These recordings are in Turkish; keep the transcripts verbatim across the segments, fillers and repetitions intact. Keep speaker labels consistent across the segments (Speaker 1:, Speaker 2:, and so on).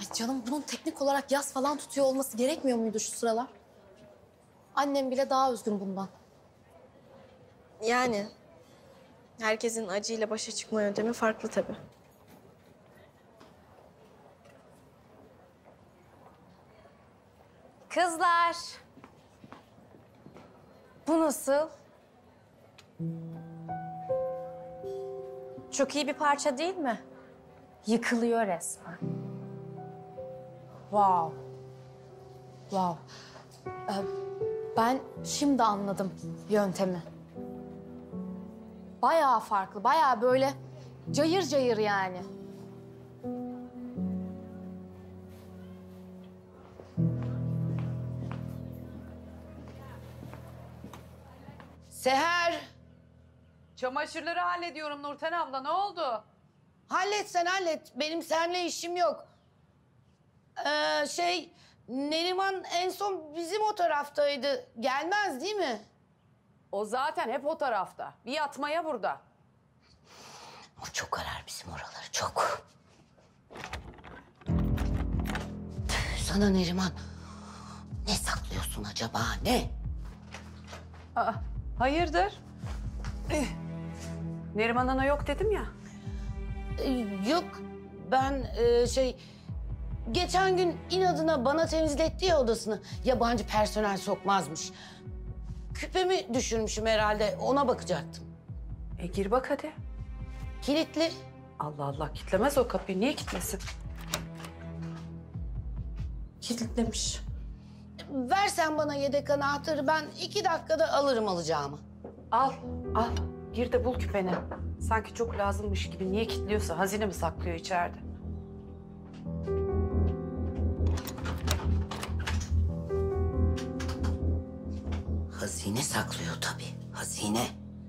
Speaker 1: Ay canım bunun teknik olarak yas falan tutuyor olması gerekmiyor muydu şu sıralar? Annem bile daha üzgün bundan.
Speaker 2: Yani herkesin acıyla başa çıkma yöntemi farklı tabii.
Speaker 1: Kızlar. Bu nasıl? Çok iyi bir parça değil mi? Yıkılıyor resmen. Wow. Wow. Ee, ben şimdi anladım yöntemi. Bayağı farklı, bayağı böyle cayır cayır yani.
Speaker 3: Seher,
Speaker 4: Çamaşırları hallediyorum Nurten abla. Ne oldu?
Speaker 3: hallet sen hallet. Benim seninle işim yok. Ee, şey, Neriman en son bizim o taraftaydı. Gelmez değil mi?
Speaker 4: O zaten hep o tarafta. Bir yatmaya burada.
Speaker 3: O çok arar bizim oraları, çok. Sana Neriman, ne saklıyorsun acaba, ne?
Speaker 4: Aa, hayırdır? Eh, Neriman Ana yok dedim ya.
Speaker 3: Ee, yok, ben e, şey... Geçen gün inadına bana temizletti ya odasını. Yabancı personel sokmazmış. Küpemi düşürmüşüm herhalde, ona bakacaktım.
Speaker 4: E gir bak hadi.
Speaker 3: Kilitli.
Speaker 4: Allah Allah, kitlemez o kapıyı. Niye kitlesin?
Speaker 3: Kilitlemiş. Ver sen bana yedek anahtarı, ben iki dakikada alırım alacağımı.
Speaker 4: Al, al. Gir de bul küpeni. Sanki çok lazımmış gibi. Niye kilitliyorsa hazine mi saklıyor içeride?
Speaker 3: Hazine saklıyor tabii, hazine.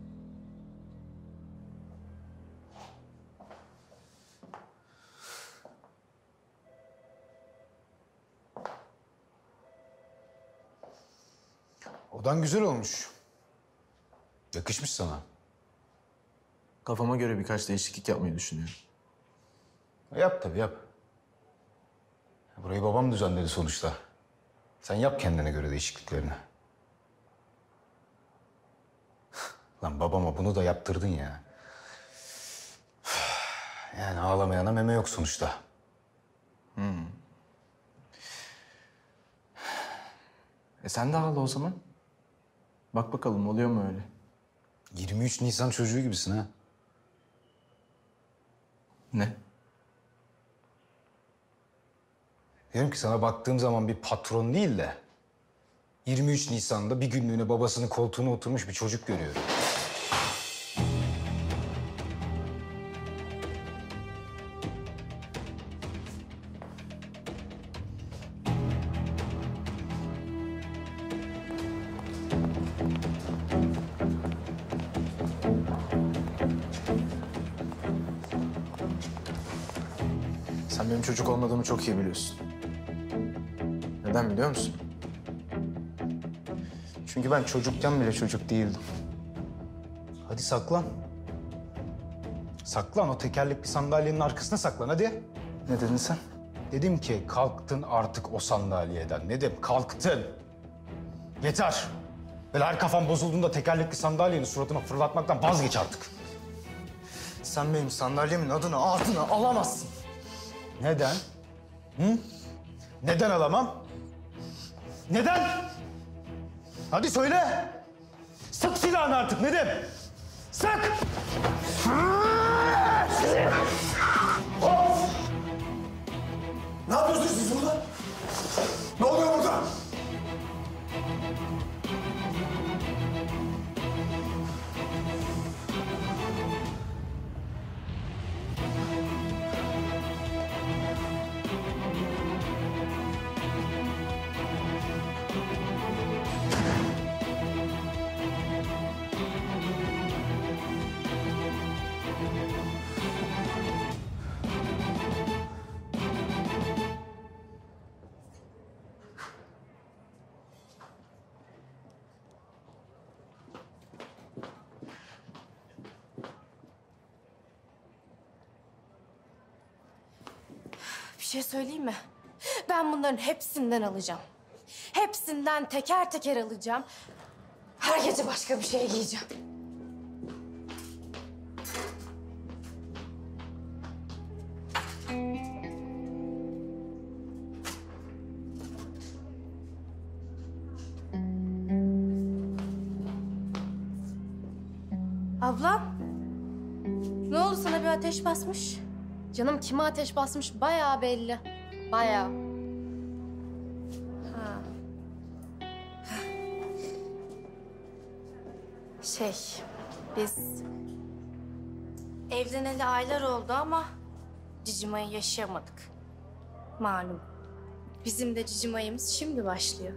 Speaker 5: Odan güzel olmuş. Yakışmış sana.
Speaker 6: Kafama göre birkaç değişiklik yapmayı düşünüyorum.
Speaker 5: Yap tabii yap. Burayı babam düzenledi sonuçta. Sen yap kendine göre değişikliklerini. Lan babama bunu da yaptırdın ya. Yani ağlamayana meme yok sonuçta.
Speaker 6: E sen de ağla o zaman. Bak bakalım oluyor mu öyle?
Speaker 5: yirmi üç Nisan çocuğu gibisin ha.
Speaker 6: Ne?
Speaker 5: Diyorum ki sana baktığım zaman bir patron değil de... yirmi üç Nisan'da bir günlüğüne babasının koltuğuna oturmuş bir çocuk görüyorum.
Speaker 6: Sen benim çocuk olmadığımı çok iyi biliyorsun. Neden biliyor musun? Çünkü ben çocukken bile çocuk değildim.
Speaker 5: Hadi saklan. Saklan, o tekerlekli sandalyenin arkasına saklan hadi.
Speaker 6: Ne dedin sen?
Speaker 5: Dedim ki kalktın artık o sandalyeden. Nedim kalktın. Yeter. Böyle her kafan bozulduğunda tekerlekli sandalyenin suratına fırlatmaktan vazgeç artık.
Speaker 6: Sen benim sandalyemin adını ağzına alamazsın.
Speaker 5: Neden? Hı? Neden alamam? Neden? Hadi söyle. Sık silahını artık Nedim. Sık!
Speaker 7: Ne yapıyorsunuz siz burada? Ne oluyor burada?
Speaker 1: şey söyleyeyim mi? Ben bunların hepsinden alacağım. Hepsinden teker teker alacağım. Her gece başka bir şey giyeceğim. Ablam, ne oldu sana bir ateş basmış? Canım kime ateş basmış bayağı belli. Bayağı. Ha. Şey, biz evleneli aylar oldu ama cicimayı yaşayamadık. Malum. Bizim de cicimayımız şimdi başlıyor.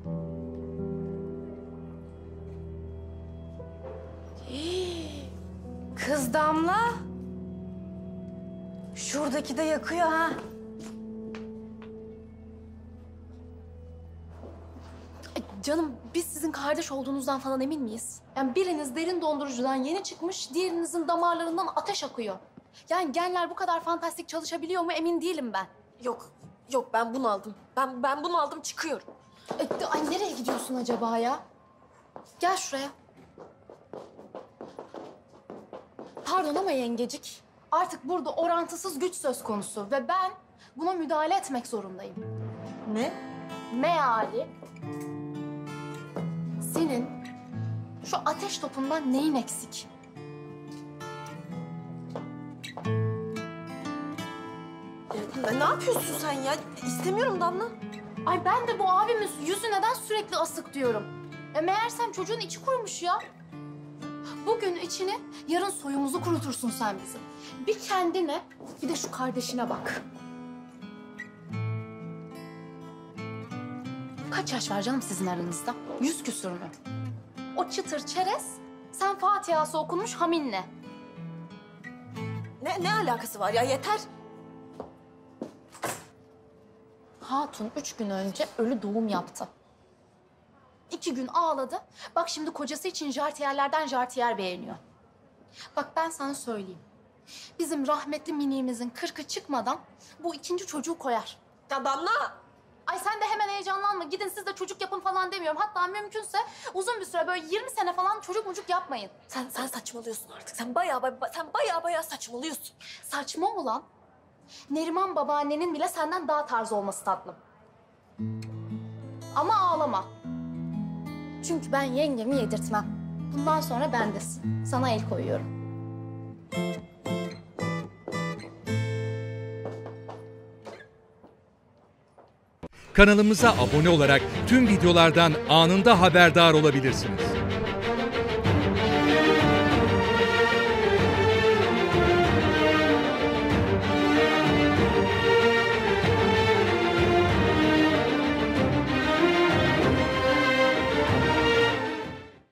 Speaker 1: Hii, Kız Damla. Şuradaki de yakıyor ha. Canım biz sizin kardeş olduğunuzdan falan emin miyiz? Yani biriniz derin dondurucudan yeni çıkmış, diğerinizin damarlarından ateş akıyor. Yani genler bu kadar fantastik çalışabiliyor mu emin değilim ben.
Speaker 2: Yok, yok ben bunu aldım. Ben ben bunu aldım çıkıyorum.
Speaker 1: E, ay nereye gidiyorsun acaba ya? Gel şuraya. Pardon ama yengecik. Artık burada orantısız güç söz konusu ve ben buna müdahale etmek zorundayım.
Speaker 2: Ne?
Speaker 1: Meali senin şu ateş topundan neyin eksik?
Speaker 2: Ne, ne yapıyorsun sen ya? İstemiyorum Damla.
Speaker 1: Ay ben de bu abimin yüzü neden sürekli asık diyorum. E meğersem çocuğun içi kurumuş ya. Bugün içini, yarın soyumuzu kurutursun sen bizim. Bir kendine, bir de şu kardeşine bak. Kaç yaş var canım sizin aranızda? Yüz küsür mü? O çıtır çerez, sen Fatiha'sı okunmuş haminle.
Speaker 2: Ne, ne alakası var ya? Yeter.
Speaker 1: Hatun üç gün önce ölü doğum yaptı. İki gün ağladı. Bak şimdi kocası için jartiyerlerden jartiyer beğeniyor. Bak ben sana söyleyeyim. Bizim rahmetli miniğimizin kırkı çıkmadan bu ikinci çocuğu koyar.
Speaker 2: Ya Damla!
Speaker 1: Ay sen de hemen heyecanlanma. Gidin siz de çocuk yapın falan demiyorum. Hatta mümkünse uzun bir süre böyle yirmi sene falan çocuk mucuk yapmayın.
Speaker 2: Sen sen saçmalıyorsun artık. Sen bayağı ba- sen bayağı bayağı saçmalıyorsun.
Speaker 1: Saçma olan Neriman babaannenin bile senden daha tarz olması tatlım. Ama ağlama. Çünkü ben yengemi yedirtmem. Bundan sonra bendesin. Sana el koyuyorum.
Speaker 8: Kanalımıza abone olarak tüm videolardan anında haberdar olabilirsiniz.